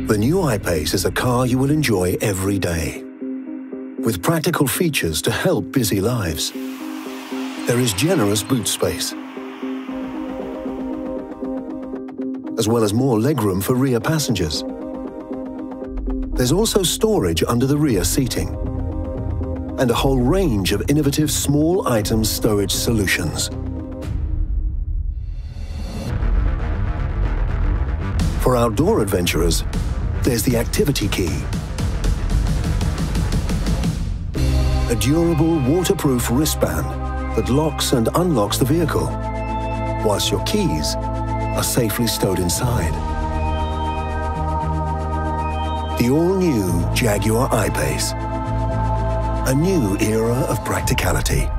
The new I-Pace is a car you will enjoy every day, with practical features to help busy lives. There is generous boot space, as well as more legroom for rear passengers. There's also storage under the rear seating, and a whole range of innovative small item storage solutions. For outdoor adventurers, there's the activity key, a durable waterproof wristband that locks and unlocks the vehicle, whilst your keys are safely stowed inside. The all-new Jaguar I-Pace, a new era of practicality.